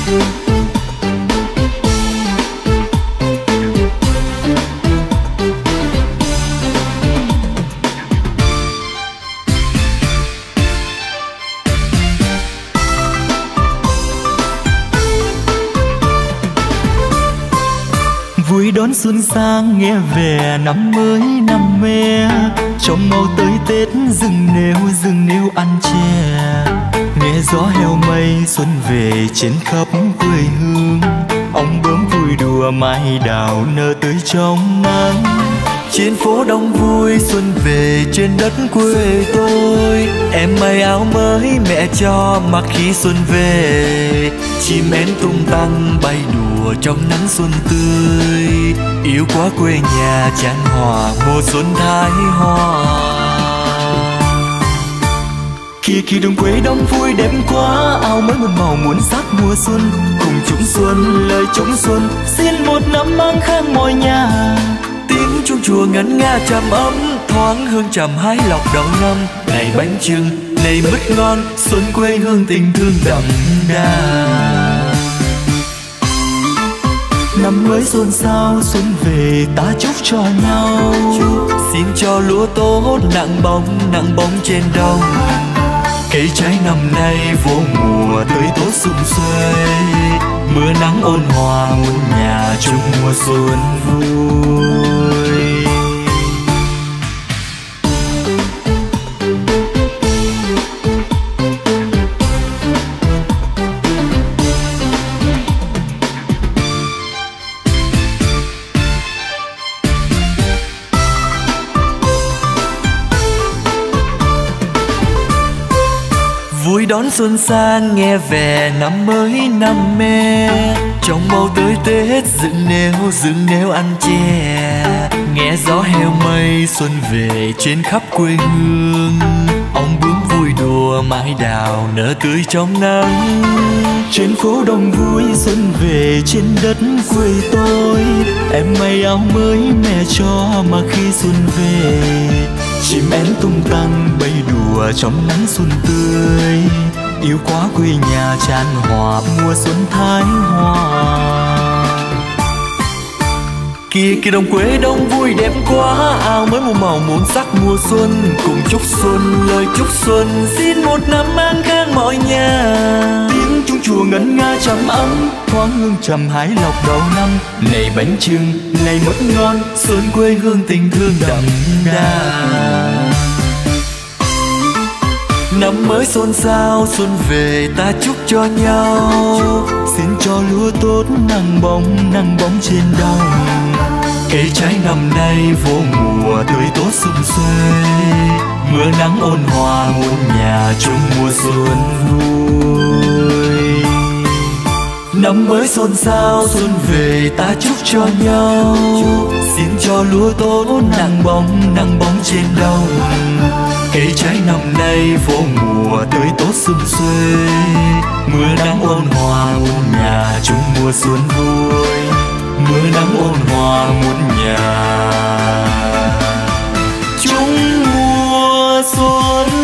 Vui đón xuân sang nghe về năm mới năm me, trong mau tới Tết rừng nêu ăn chè, nghe gió heo mây xuân về trên khắp quê hương. Ong bướm vui đùa mai đào nở tươi trong nắng, trên phố đông vui xuân về trên đất quê tôi. Em may áo mới mẹ cho mặc khi xuân về, chim én tung tăng bay đùa trong nắng xuân tươi. Yêu quá quê nhà chan hòa mùa xuân thái hoa. Kia kia đồng quê đông vui đẹp quá, áo mới một màu muốn sắc mùa xuân. Cùng chúng xuân lời chúng xuân, xin một năm mang khang mọi nhà. Tiếng chuông chùa ngân nga trầm ấm, thoáng hương trầm hái lọc đầu năm. Này bánh chưng, này mứt ngon, xuân quê hương tình thương đậm đà. Năm mới xôn xao xuân về ta chúc cho nhau, xin cho lúa tốt nặng bóng trên đồng. Cây trái năm nay vô mùa tươi tốt sum xuê, mưa nắng ôn hòa muôn nhà chung mùa xuân vui. Vui đón xuân sang nghe về năm mới năm me, trong mau tới Tết dựng nêu ăn chè, nghe gió heo mây xuân về trên khắp quê hương. Ong bướm vui đùa mai đào nở tươi trong nắng, trên phố đông vui xuân về trên đất quê tôi. Em may áo mới mẹ cho mà khi xuân về, chim én tung tăng bay đùa trong nắng xuân tươi. Yêu quá quê nhà chan hòa mùa xuân thái hoa. Kia kia đồng quê đông vui đẹp quá, áo mới một màu muốn sắc mùa xuân. Cùng chúc xuân lời chúc xuân, xin một năm an khang mọi nhà. Tiếng chuông chùa ngân nga trầm ấm, thoáng hương trầm hái lọc đầu năm. Này bánh chưng, này mứt ngon, xuân quê hương tình thương đậm đà. Năm mới xôn xao xuân về ta chúc cho nhau, xin cho lúa tốt nắng bóng trên đồng. Cây trái năm nay vô mùa tươi tốt sum xuê, mưa nắng ôn hòa muôn nhà chung mùa xuân vui. Năm mới xôn xao xuân về ta chúc cho nhau, xin cho lúa tốt nắng bóng trên đồng. Cây trái năm nay vô mùa tươi tốt sum xuê, mưa nắng ôn hòa muôn nhà chung mùa xuân vui. Mưa nắng ôn hòa muôn nhà chung mùa xuân